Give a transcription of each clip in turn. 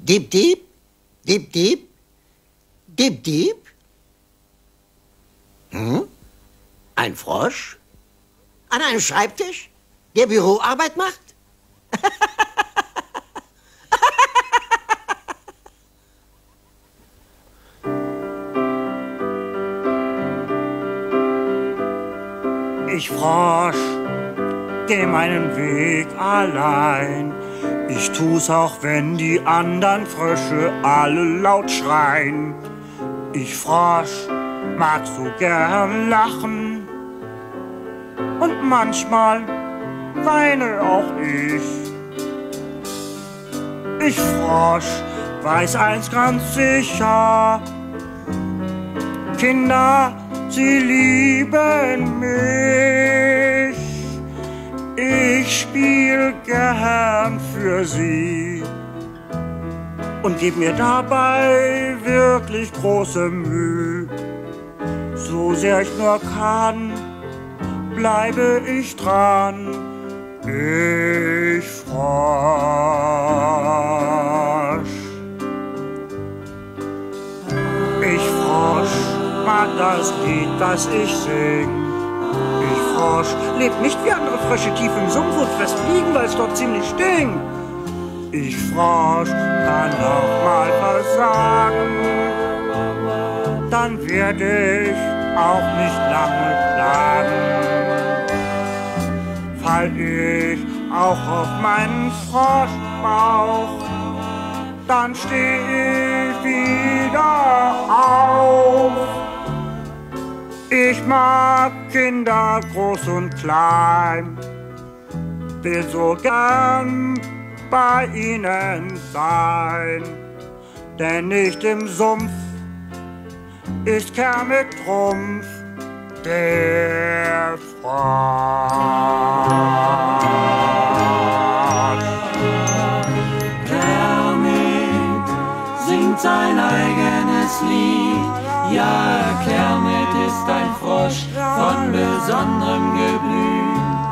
Diep, diep, diep, diep, diep, diep. Ein Frosch? An einem Schreibtisch? Der Büroarbeit macht? Ich Frosch, geh meinen Weg allein. Ich tu's auch, wenn die anderen Frösche alle laut schreien. Ich Frosch mag so gern lachen und manchmal weine auch ich. Ich Frosch weiß eins ganz sicher: Kinder, sie lieben mich. Ich spiel gern für sie und geb mir dabei wirklich große Mühe. So sehr ich nur kann, bleibe ich dran. Ich Frosch. Ich Frosch mag das Lied, das ich sing. Ich Frosch lebt nicht wie andere Frösche tief im Sumpf und fest fliegen, weil es dort ziemlich stinkt. Ich Frosch kann auch mal versagen, dann werde ich auch nicht lange klagen. Fall ich auch auf meinen Froschbauch, dann steh ich wieder auf. Ich mag Kinder groß und klein, will so gern bei ihnen sein, denn nicht im Sumpf ist Kermit Trumpf, der Frosch. Kermit singt sein eigenes Lied. Ja, Kermit ist ein Frosch von besonderem Geblüt.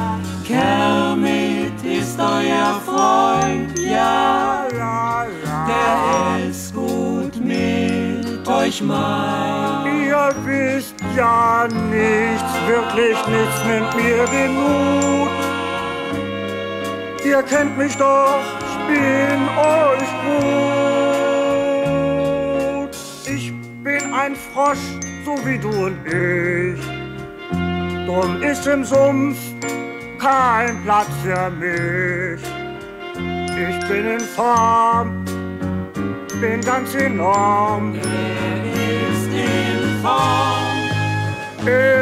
Kermit ist euer Freund, ja, der es gut mit euch meint. Ihr wisst ja nichts, wirklich nichts, nimmt mir den Mut. Ihr kennt mich doch, ich bin euch gut. Ich bin ein Frosch, so wie du und ich. Drum ist im Sumpf kein Platz für mich. Ich bin in Form, bin ganz enorm. Er ist in Form.